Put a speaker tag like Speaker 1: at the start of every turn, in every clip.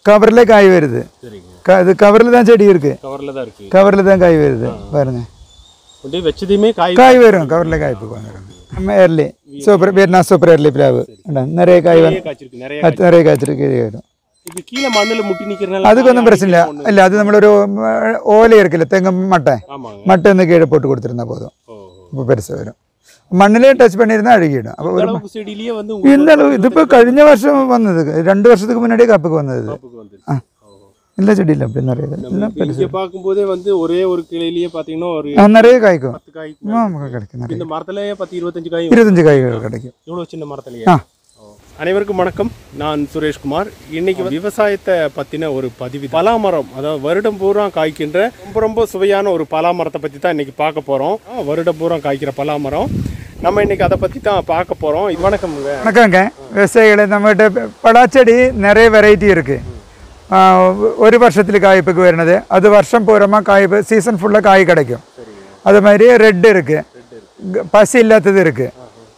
Speaker 1: கவர்ல காய் வருது. இது கவர்ல தான் செடி இருக்கு. கவர்ல தான் காய் வருது பாருங்க.
Speaker 2: வெச்சதுமே
Speaker 1: காய் வரும். கவர்ல காய் வந்துடும். நம்ம early super Vietnam super early பிளாவு நிறைய காய் நிறைய காய்ச்சிருக்கு வரும்.
Speaker 2: கீழே மண்ணில் முட்டி நிற்கிறனால
Speaker 1: அதுக்கு ஒன்றும் பிரச்சனை இல்லை. இல்லை அது நம்மளொரு ஓலை இருக்குல்ல தெங்க மட்டை மட்டை வந்து கீழே போட்டு கொடுத்துருந்தா போதும். இப்போ பெருசாக வரும். மண்ணிலே டச் பண்ணியிருந்தா அழுகிடும். அப்போ ஒரு இந்த அளவு இது இப்போ കഴിഞ്ഞ வருஷம் வந்தது. 2 வருஷத்துக்கு முன்னாடியே கப்புக்கு வந்தது. இல்லை செடியில் அப்படி நிறைய
Speaker 2: பெருசு பார்க்கும்போதே வந்து ஒரே ஒரு கிளையிலேயே பார்த்தீங்கன்னா ஒரு
Speaker 1: நிறைய காய்க்கும்.
Speaker 2: கிடைக்கும். இந்த மரத்துலேயே 10-25 காய்
Speaker 1: 25 காய்கள் கிடைக்கும்.
Speaker 2: இவ்வளோ சின்ன மரத்துலேயே. அனைவருக்கும் வணக்கம். நான் சுரேஷ்குமார். இன்னைக்கு விவசாயத்தை பற்றின ஒரு பதிவு. பலாமரம், அதாவது வருடம் பூரா காய்க்கின்ற ரொம்ப சுவையான ஒரு பலாமரத்தை பற்றி தான் இன்றைக்கி பார்க்க போகிறோம். வருடம் பூரா காய்க்கிற பலாமரம் நம்ம இன்றைக்கி அதை பற்றி தான் பார்க்க போகிறோம். வணக்கம்ங்க.
Speaker 1: வணக்கங்க விவசாயிகளை. நம்மகிட்ட பலாச்செடி நிறைய வெரைட்டி இருக்குது. ஒரு வருஷத்துல காய்ப்புக்கு வருது. அது வருஷம் பூரமாக காய்ப்பு சீசன் ஃபுல்லாக காய் கிடைக்கும். அது மாதிரி ரெட் இருக்குது, பசி இல்லாதது இருக்குது,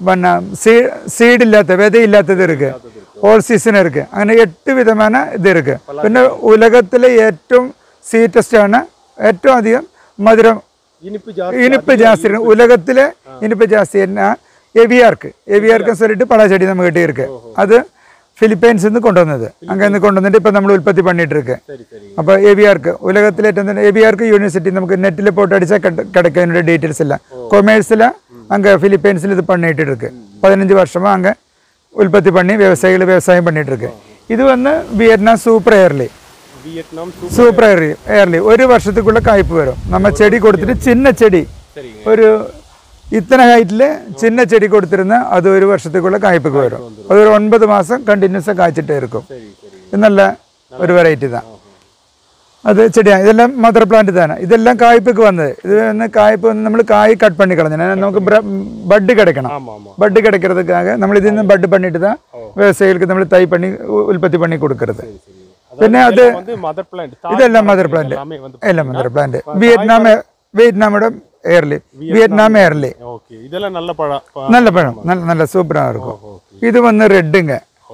Speaker 1: சீடு இல்லாத விதை இல்லாதது இருக்கு, ഓൾ സീസൺ இருக்கு. അങ്ങനെ 8 വിധமான ഇത് இருக்கு. പിന്നെ ഉലകത്തിലെ ഏറ്റവും സ്വീറ്റസ്റ്റ് ആണ്, ഏറ്റവും അധികം മധുരം ഇനിപ്പ് ജാസ്തി ഉലകത്തിലെ ഇനിപ്പ് ജാസ്തി എന്നാ എവിയാർക്ക് சொல்லிட்டு பலாச்செடி நம்ம கிட்ட இருக்கு. அது பிலிப்பைன்ஸ்லேருந்து கொண்டு வந்தது. அங்கேருந்து கொண்டு வந்துட்டு இப்போ நம்ம உற்பத்தி பண்ணிட்டு இருக்கு. அப்போ ஏவிஆருக்கு உலகத்தில் ஏவிஆருக்கு யூனிவர்சிட்டி நமக்கு நெட்டில் போட்டு அடித்தா கிடைக்கும். என்னோட டீட்டெயில்ஸ் இல்லை. கொமர்ஸில் அங்கே பிலிப்பைன்ஸில் இது பண்ணிட்டு இருக்கு. 15 வருஷமாக அங்கே உற்பத்தி பண்ணி விவசாயம் பண்ணிட்டு இருக்கு. இது வந்து Vietnam super early. Super early ஒரு வருஷத்துக்குள்ள காய்ப்பு வரும். நம்ம செடி கொடுத்துட்டு சின்ன செடி ஒரு இத்தனை ஹைட்டில் சின்ன செடி கொடுத்துருந்தா அது ஒரு வருஷத்துக்குள்ள காய்ப்புக்கு வரும். அது ஒரு 9 மாதம் கண்டினியூஸாக காய்ச்சிட்டே இருக்கும். இது நல்ல ஒரு வெரைட்டி தான். அது செடியாக இதெல்லாம் மதர் பிளான்ட் தானே. இதெல்லாம் காய்ப்புக்கு வந்தது. இது வந்து காய்ப்பு வந்து നമ്മൾ காய் கட் பண்ணி കളഞ്ഞു. നമുക്ക് பட்டு கிடைக்கணும். பட்டு கிடைக்கிறதுக்காக നമ്മൾ ഇതിൽ നിന്ന് பட்டு பண்ணிட்டு தான் விவசாயிகளுக்கு നമ്മൾ തൈ பண்ணி உற்பத்தி பண்ணி கொடுக்கறது. പിന്നെ അത് ഇതെല്ലാം മദർ പ്ലാന്റ്, എല്ലാം മദർ പ്ലാന്റ്. വിയറ്റ്നാമோட ஏர்லி வியட்நாம் ஏர்லி.
Speaker 2: இதெல்லாம் நல்ல பழம்,
Speaker 1: நல்ல பழம், நல்ல சூப்பராக இருக்கும். இது வந்து ரெட்டுங்க.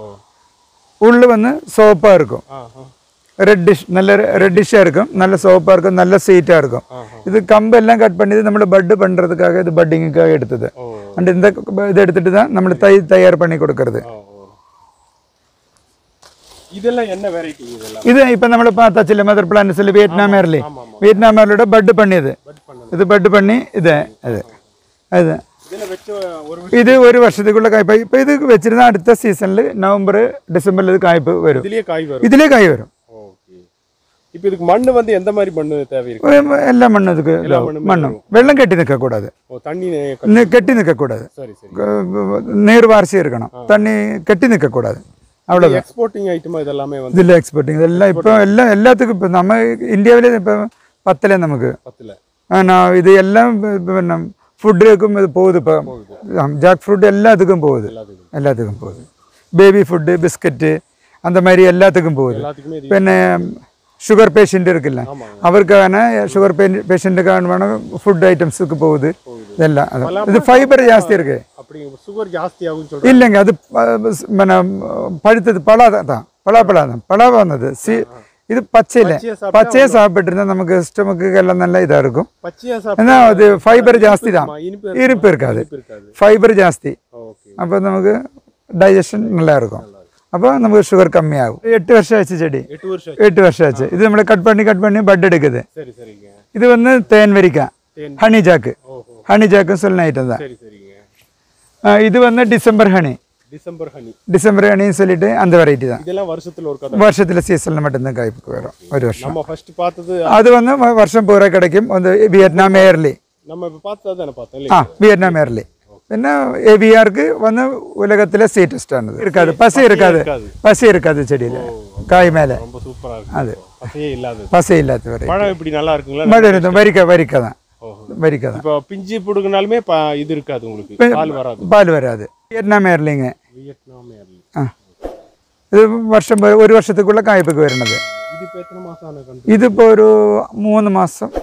Speaker 1: உள்ளு வந்து சோப்பாக இருக்கும். ரெட்டிஷ் நல்ல ரெட்டிஷாக இருக்கும், நல்ல சோப்பாக இருக்கும், நல்ல ஸ்வீட்டாக இருக்கும். இது கம்பெல்லாம் கட் பண்ணி நம்ம பட்டு பண்ணுறதுக்காக இது பட்டிங்குக்காக எடுத்தது. அண்ட் இந்த இதை எடுத்துட்டு தான் நம்ம தயார் பண்ணி கொடுக்கறது.
Speaker 2: இதெல்லாம் என்ன வெரைட்டி? இதெல்லாம்
Speaker 1: இது இப்போ நம்ம பார்த்தாச்சு மதர் பிளான்ட் சொல்லி வியட்நாம் ஏர்லி. வியட்நாம் ஏர்லியோட பட்டு பண்ணியது. இது பட்டு பண்ணி இது அது அது இது ஒரு வருஷத்துக்குள்ள காய்ப்பு. இப்போ இதுக்கு வச்சிருந்தா அடுத்த சீசனில் நவம்பர் டிசம்பரில் இது காய்ப்பு வரும். இதுலேயே காய் வரும்.
Speaker 2: இப்போ இதுக்கு மண் வந்து எந்த மாதிரி மண் தேவை?
Speaker 1: எல்லா மண்ணுக்கு மண்ணும் வெள்ளம் கெட்டி நிற்கக்கூடாது, தண்ணி கெட்டி நிற்கக்கூடாது, நீர் வாரிசி இருக்கணும், தண்ணி கெட்டி நிற்கக்கூடாது. அவ்வளோதான்.
Speaker 2: எக்ஸ்போர்ட்டிங் ஐட்டமா இதெல்லாமே வந்து
Speaker 1: இதில் எக்ஸ்போர்ட்டிங் இதெல்லாம் இப்போ எல்லாத்துக்கும் இப்போ நம்ம இந்தியாவிலே இப்போ 10ல நமக்கு 10ல ஆனால் இது எல்லாம் இப்போ ஃபுட்டுக்கும் இது போகுது. இப்போ ஜாக் ஃப்ரூட் எல்லாத்துக்கும் போகுது. பேபி ஃபுட்டு, பிஸ்கட்டு அந்த மாதிரி எல்லாத்துக்கும் போகுது. പിന്നെ ഷുഗർ പേഷ്യൻ്റ് இருக்குல்ல അവർക്കാണ് ഷുഗർ പേഷ്യൻ്റുக்கான ஃபுட் ஐட்டம்ஸுக்கு போகுது. இதெல்லாம் இது ஃபைபர் ஜாஸ்தி இருக்கு.
Speaker 2: சுகர் ஜாஸ்தி ஆகும் சொல்றேன்
Speaker 1: இல்லைங்க. அது பழுத்தது பழம் தான், பழா வந்தது. இது பச்சையை சாப்பிட்டு நமக்கு ஸ்டொமக்கு எல்லாம் நல்லா இதாக இருக்கும். ஏன்னா அது ஃபைபர் ஜாஸ்தி தான், இருப்பு இருக்காது, ஃபைபர் ஜாஸ்தி. அப்போ நமக்கு டைஜஷன் நல்லா இருக்கும். அப்போ நமக்கு சுகர் கம்மியாகும். 8 வருஷம் ஆச்சு செடி. 8 வருஷம் ஆச்சு. இது நம்மளை கட் பண்ணி பட் எடுக்குது. இது வந்து தேன் வெரிக்காய், ஹனி ஜாக்கு சொல்லின ஐட்டம் தான். இது வந்து டிசம்பர் ஹனின்னு சொல்லிட்டு அந்த வெரைட்டி தான். வருஷத்துல சீசன்ல மட்டும்தான் காய்ப்புக்கு வரும். ஒரு வருஷம் அது வந்து வருஷம் பூரா கிடைக்கும். வந்து வியட்நாம் ஏர்லி வியட்நாம் ஏர்லி. പിന്നെ എവിആർക്ക് വന്ന് ഉലകത്തിലെ സ്വീറ്റസ്റ്റ് ആണ്. இருக்காது பசி இருக்காது செடியில் காய் மேலே. அது பசி இல்லாத வரைக்கும் வரிக்க தான்.
Speaker 2: இப்போ பிஞ்சு புடுங்கினாலுமே இது இருக்காது, உங்களுக்கு
Speaker 1: பால் வராது. வியட்நாம் ஏர்லிங்க. இது ஒரு வருஷத்துக்குள்ள காய்ப்புக்கு വരുന്നത്. இது இப்போ ஒரு 3 மாதம்.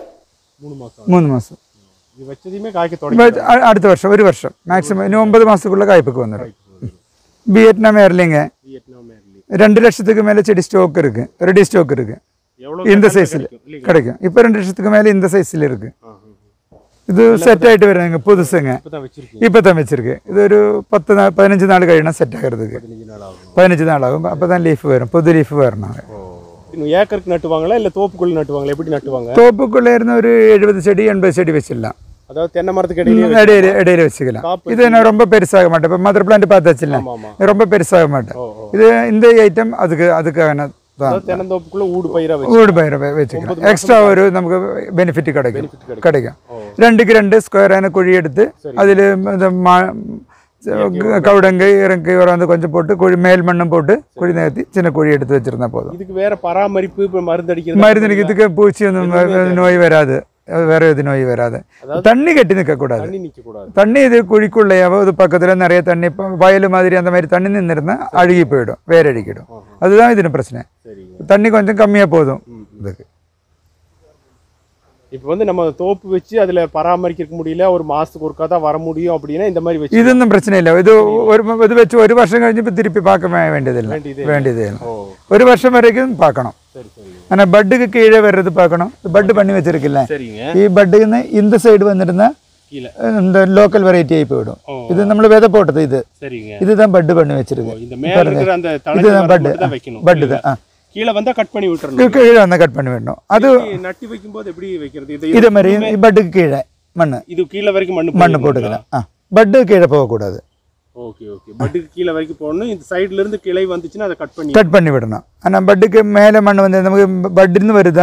Speaker 1: அடுத்த வருஷம் ஒரு வருஷம் மேக்ஸிமம் 9 மாதத்துக்குள்ள காய்ப்புக்கு வந்துடும். வியட்நாம் ஏர்லிங்க. 2 லட்சத்துக்கு மேலே செடி ஸ்டாக் இருக்குது, ரெடி ஸ்டாக் இருக்குது. இந்த சைஸில் கிடைக்கும். இப்போ 2 லட்சத்துக்கு மேலே இந்த சைஸில் இருக்குது. இது செட் ஆகிட்டு வருதுங்க, புதுசுங்க. இப்போ தான் வச்சுருக்கு. இது ஒரு 15 நாள் கழினா செட் ஆகிறதுக்கு 15 நாள் ஆகும். அப்போ தான் லீஃப் வரும், புது லீஃப் வரணும்.
Speaker 2: ஏக்கருக்கு நட்டுவாங்களா இல்லை தோப்புக்குள்ளே நட்டுவாங்களா? எப்படி நட்டுவாங்க?
Speaker 1: தோப்புக்குள்ளே இருந்து ஒரு 70 செடி 80 செடி வச்சிடலாம்.
Speaker 2: அதாவது தென்னை மரத்துக்கு
Speaker 1: இடையில வச்சுக்கலாம். இது நான் ரொம்ப பெருசாக மாட்டேன். இப்போ மதர் பிளான்ட் பார்த்து வச்சிடலாம், ரொம்ப பெருசாக மாட்டேன். இது இந்த ஐட்டம் அதுக்கான
Speaker 2: தென்னந்தோப்புக்குள்ள ஊடு பயிரை
Speaker 1: வச்சுக்கலாம். எக்ஸ்ட்ரா ஒரு நமக்கு பெனிஃபிட் கிடைக்கும். 2க்கு 2 ஸ்கொயரான குழி எடுத்து அதில் இந்த கவுடங்கு இறங்கி வந்து கொஞ்சம் போட்டு குழி மேல் மண்ணும் போட்டு குழி நிறுத்தி சின்ன குழி எடுத்து வச்சிருந்தா போதும்.
Speaker 2: இதுக்கு வேற பராமரிப்பு, இப்போ
Speaker 1: மருந்தடிக்கிறதுக்கு பூச்சி நோய் வராது, வேற எது நோய் வராது. தண்ணி கட்டி நிற்கக்கூடாது. தண்ணி இது குழிக்குள்ளையாவோ இது பக்கத்தில் நிறைய தண்ணி வயல் மாதிரி அந்த மாதிரி தண்ணி நின்றுருந்தா அழுகி போயிடும், வேரடிக்கிடும். அதுதான் இதுன்னு பிரச்சனை. தண்ணி கொஞ்சம் கம்மியாக போதும் இதுக்கு.
Speaker 2: இப்போ வந்து நம்ம தோப்பு வச்சு அதில் பராமரிக்க முடியல, ஒரு மாதத்துக்கு ஒருக்கா தான் வர முடியும் அப்படின்னா இந்த மாதிரி வச்சு
Speaker 1: இது ஒன்றும் பிரச்சனை இல்லை. இது இது வச்சு ஒரு வருஷம் கழிஞ்சு இப்போ திருப்பி பார்க்க வேண்டியதில்லை. ஒரு வருஷம் வரைக்கும் பார்க்கணும். ஆனால் பட்டுக்கு கீழே வர்றது பார்க்கணும். பட்டு பண்ணி வச்சிருக்குல்ல, ഈ பட்டுக்குன்னு இந்த சைடு வந்துட்டுனா இந்த லோக்கல் வெரைட்டி ஆகி போயிடும். இது நம்ம விதை போட்டது. இதுதான் பட்டு பண்ணி வச்சிருக்கு. இதுதான் பட்டு தான்.
Speaker 2: கீழே வந்தா கட் பண்ணி விட்டுறணும்.
Speaker 1: கீழே வந்தா கட் பண்ணி விடணும். அது
Speaker 2: நட்டி வைக்கும்போது எப்படி வைக்கிறது?
Speaker 1: இதே மாதிரி பட்டுக்கு கீழே மண்,
Speaker 2: இது கீழே வரைக்கும்
Speaker 1: மண் போட்டுக்கலாம். பட்டு கீழே போகக்கூடாது.
Speaker 2: Okay okay. பட்டுக்கு கீழே வரைக்கும் போடணும். இந்த சைடுல இருந்து கிளை வந்துச்சுன்னா அதை கட் பண்ணி
Speaker 1: விடணும். ஆனால் பட்டுக்கு மேலே மண் வந்து நமக்கு பட்டுன்னு வருதா,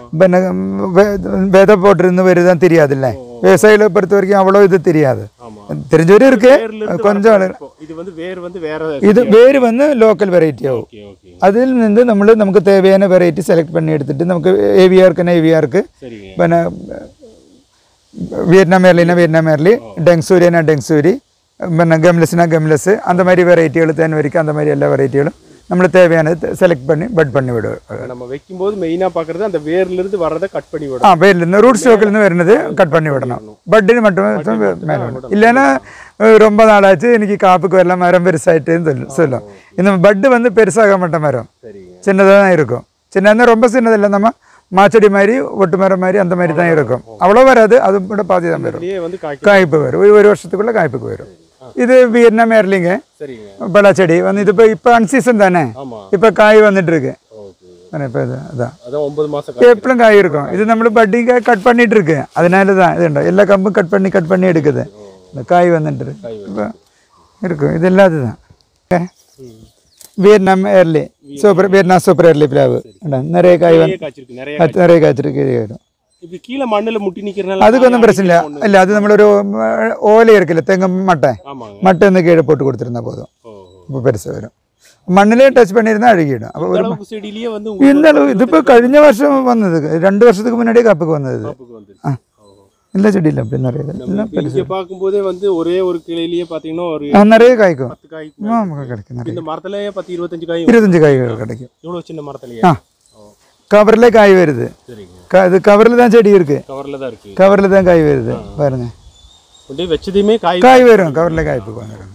Speaker 1: விதை போட்டிருந்து வருதான் தெரியாதுல்ல. விவசாயிகளை பொறுத்த வரைக்கும் அவ்வளோ இது தெரியாது. தெரிஞ்சவரும் இருக்கு கொஞ்சம். இது வேறு வந்து லோக்கல் வெரைட்டி ஆகும். அதில் இருந்து நமக்கு தேவையான வெரைட்டி செலக்ட் பண்ணி எடுத்துட்டு நமக்கு ஏவியாருக்கு പിന്നെ வியட்நாம் ஏர்லினா வியட்நாம் ஏர்லி, டெங்சூரினா டெங்சூரி, പിന്നെ கம்லஸ்னா கம்லஸ், அந்த மாதிரி வெரைட்டிகள் தேன் வரைக்கும் அந்த மாதிரி எல்லா வெரைட்டிகளும் நம்ம தேவையானது செலக்ட் பண்ணி பட் பண்ணி விடுவோம்.
Speaker 2: நம்ம வைக்கும்போது மெயினாக பார்க்குறது அந்த வேர்லேருந்து வர்றதை கட் பண்ணி விடணும்.
Speaker 1: வேர்லேருந்து ரூட் ஸ்டாக்லேருந்து வருന്നത് கட் பண்ணி விடணும். பட்டுன்னு மட்டும் மேலே விடணும். இல்லைன்னா ரொம்ப நாளாச்சு இன்னைக்கு காப்புக்கு வரலாம், மரம் பெருசாயிட்டுன்னு சொல்லும். இந்த பட்டு வந்து பெருசாக மாட்ட மரம் சின்னதாக தான் இருக்கும். சின்னதாக ரொம்ப சின்னதில்லை, நம்ம மாச்செடி மாதிரி ஒட்டு மரம் மாதிரி அந்த மாதிரி தான் இருக்கும். அவ்வளோ வராது, அது கூட பாதி தான் வரும். காய்ப்பு வரும், ஒரு வருஷத்துக்குள்ளே காய்ப்புக்கு வரும். இது வியட்நாம் ஏர்லிங்க பலாச்செடி வந்து இது இப்போ அன்சீசன் தானே, இப்போ காய் வந்துட்டு இருக்கு. இப்போ அதான் 9 மாதம் எப்பளும் காய் இருக்கும். இது நம்ம பட்டிங்க கட் பண்ணிட்டு இருக்கு. அதனால தான் இது எல்லா கம்பும் கட் பண்ணி எடுக்குது. இந்த காய் வந்துட்டு இப்போ இருக்கும். இது இல்லாது தான் Vietnam early super, Vietnam super early பிளாவு நிறைய காய் நிறைய காய்ச்சிருக்கு.
Speaker 2: இப்போ கீழே மண்ணில் முட்டி நிற்கிறனால
Speaker 1: அதுக்கு ஒன்றும் பிரச்சனை இல்லை. இல்லை, அது நம்மளொரு ஓலை இருக்குல்ல, தெங்க மட்டை வந்து கீழே போட்டு கொடுத்துருந்தா போதும். இப்போ பெருசாக வரும். மண்ணிலே டச் பண்ணியிருந்தா அழுகிடும். அப்போ
Speaker 2: செடியிலேயே வந்து
Speaker 1: இந்த அளவு இது இப்போ കഴിഞ്ഞ வருஷம் வந்தது, 2 வருஷத்துக்கு முன்னாடியே காப்புக்கு வந்தது. இந்த செடியில் அப்படி நிறைய
Speaker 2: பார்க்கும்போதே வந்து ஒரே ஒரு கிளையிலேயே பார்த்தீங்கன்னா
Speaker 1: நிறைய காய்க்கும்.
Speaker 2: கிடைக்கும். இந்த மரத்துலேயே 10-25
Speaker 1: காய்கள் கிடைக்கும்.
Speaker 2: இவ்வளோ சின்ன மரத்துலையே
Speaker 1: கவர்ல காய் வருது. இது கவர்ல தான் செடி இருக்கு. கவர்ல தான் காய் வருது பாருங்க.
Speaker 2: வச்சதுமே
Speaker 1: காய் வரும், கவர்ல காய்ப்பு வந்துடும்.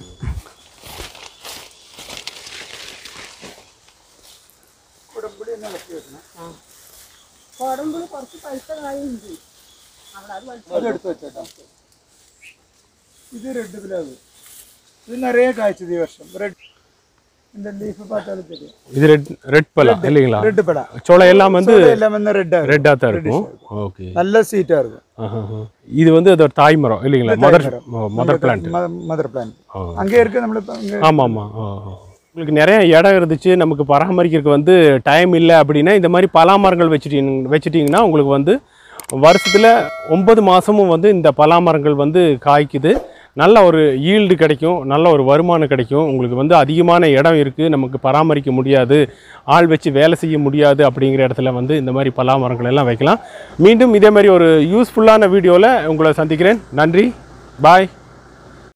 Speaker 1: ഇത് റെഡ് പ്ലാവ്. ഇത് നിറയെ കായ്ച്ചത് ഈ വർഷം. இந்த லீஃப் பார்த்தாலே தெரியும். இது
Speaker 2: ரெட் பழ இல்லீங்களா?
Speaker 1: ரெட் பழ
Speaker 2: சோளை எல்லாம் வந்து
Speaker 1: ரெட்டா
Speaker 2: தான் இருக்கும். ஓகே,
Speaker 1: நல்ல சீட்டா இருக்கும்.
Speaker 2: இது வந்து அதோட தாய் மரம் இல்லீங்களா? Mother plant.
Speaker 1: அங்கே இருக்கு நம்மளுக்கு.
Speaker 2: ஆமா ஆமா. உங்களுக்கு நிறைய இடம் இருந்துச்சு, நமக்கு பராமரிக்கிறதுக்கு வந்து டைம் இல்லை அப்படின்னா இந்த மாதிரி பலா மரங்கள் வச்சுட்டிங்கன்னா உங்களுக்கு வந்து வருஷத்தில் 9 மாதமும் வந்து இந்த பலா மரங்கள் வந்து காய்க்குது. நல்ல ஒரு ஈல்டு கிடைக்கும், நல்ல ஒரு வருமானம் கிடைக்கும். உங்களுக்கு வந்து அதிகமான இடம் இருக்குது, நமக்கு பராமரிக்க முடியாது, ஆள் வச்சு வேலை செய்ய முடியாது அப்படிங்கிற இடத்துல வந்து இந்த மாதிரி பலா மரங்கள் எல்லாம் வைக்கலாம். மீண்டும் இதே மாதிரி ஒரு யூஸ்ஃபுல்லான வீடியோவில் உங்களை சந்திக்கிறேன். நன்றி, பாய்.